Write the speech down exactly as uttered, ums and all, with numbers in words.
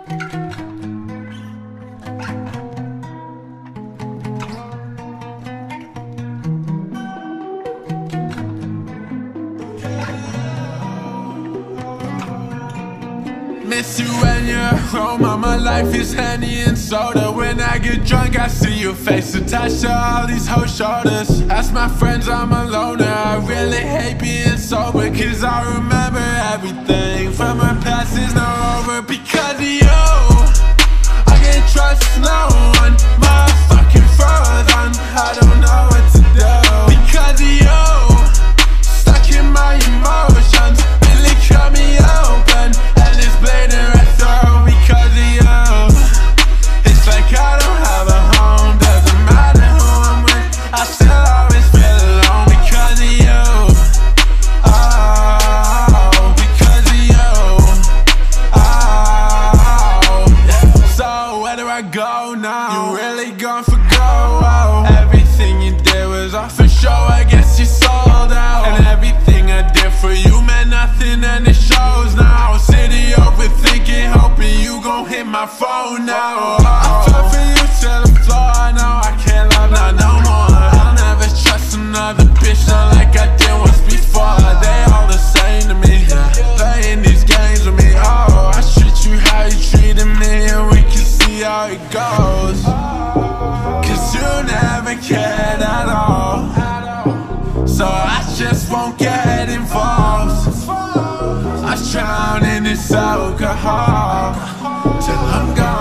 Miss you when you're home, all my life is Henny and soda. When I get drunk, I see your face attached to all these whole shoulders. Ask my friends, I'm a loner. I really hate being sober, cause I remember everything from my past is now over. Because of you, I can't trust no one. My fucking frozen, I don't know what to do. Because of you, stuck in my emotions, really cut me open. Bleeding right through because of you. It's like I don't have a home. Doesn't matter who I'm with, I still always feel alone because of you. Oh, because of you. Oh, so where do I go now? You really gone for go? Oh, everything you did was off for show. I guess you sold out. And everything I did for you meant nothing, and it shows now. City overthinking, hoping you gon' hit my phone now. I fell for you to the floor, I know I can't love not no more. I'll never trust another bitch, not like I did once before. They all the same to me, playing these games with me. Oh, I treat you how you treated me, and we can see how it goes. Cause you never cared at all, so I just won't get involved. I drown in this alcohol till I'm gone.